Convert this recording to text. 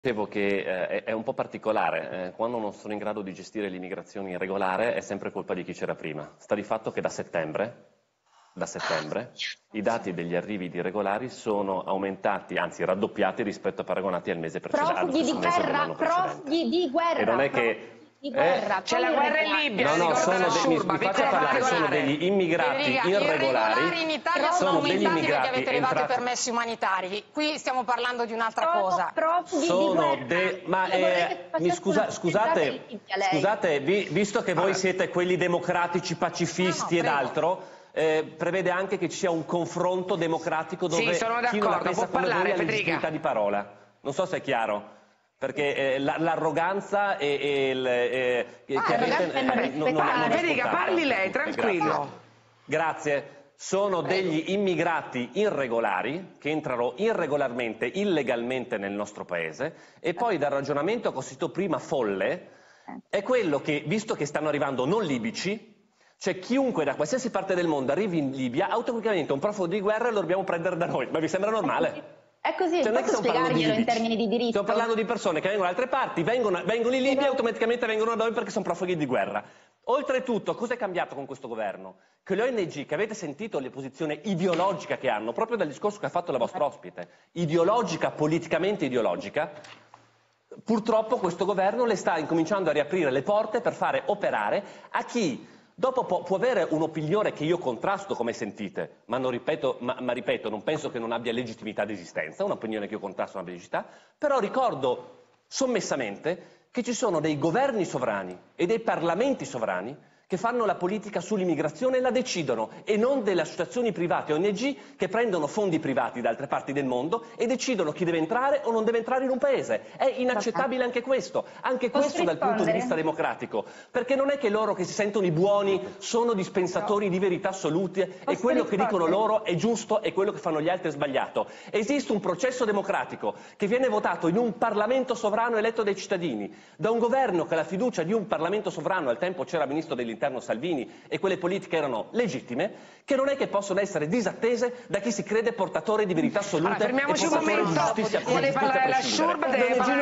Dicevo che è un po' particolare, quando non sono in grado di gestire l'immigrazione irregolare è sempre colpa di chi c'era prima. Sta di fatto che da settembre i dati degli arrivi di irregolari sono aumentati, anzi raddoppiati rispetto a paragonati al mese precedente. Profughi di guerra, profughi di guerra. E non è che c'è la guerra in Libia, no, mi faccia parlare, sono degli immigrati irregolari. In Italia sono aumentati perché avete levato i permessi umanitari. Qui stiamo parlando di un'altra cosa. Scusate, visto che voi siete quelli democratici, pacifisti ed altro, prevede anche che ci sia un confronto democratico dove chi non la pensa come voi ha legittimità di parola. Non so se è chiaro. Perché l'arroganza che avete non Federica, parli lei, tranquillo. Grazie. Sono degli immigrati irregolari che entrano irregolarmente, illegalmente nel nostro paese e poi dal ragionamento che ho sentito prima folle è quello che, visto che stanno arrivando non libici, cioè chiunque da qualsiasi parte del mondo arrivi in Libia, automaticamente un profugo di guerra lo dobbiamo prendere da noi. Ma vi sembra normale? È così, cioè, posso spiegarglielo in termini di diritto? Stiamo parlando di persone che vengono da altre parti, vengono in Libia e automaticamente vengono da noi perché sono profughi di guerra. Oltretutto, cosa è cambiato con questo governo? Che le ONG, che avete sentito la posizione ideologica che hanno, proprio dal discorso che ha fatto la vostra ospite, ideologica, politicamente ideologica, purtroppo questo governo le sta incominciando a riaprire le porte per fare operare a chi dopo può avere un'opinione che io contrasto, come sentite, ma ripeto, non penso che non abbia legittimità di esistenza, un'opinione che io contrasto non abbia legittimità, però ricordo sommessamente che ci sono dei governi sovrani e dei parlamenti sovrani che fanno la politica sull'immigrazione e la decidono, e non delle associazioni private ONG che prendono fondi privati da altre parti del mondo e decidono chi deve entrare o non deve entrare in un paese. È inaccettabile anche questo dal punto di vista democratico, perché non è che loro che si sentono i buoni sono dispensatori di verità assolute e quello che dicono loro è giusto e quello che fanno gli altri è sbagliato. Esiste un processo democratico che viene votato in un Parlamento sovrano eletto dai cittadini, da un governo che ha la fiducia di un Parlamento sovrano, al tempo c'era ministro dell'Interno Salvini e quelle politiche erano legittime, che non è che possono essere disattese da chi si crede portatore di verità assolute e portatore di giustizia. Vuole parlare la Schurb, deve parlare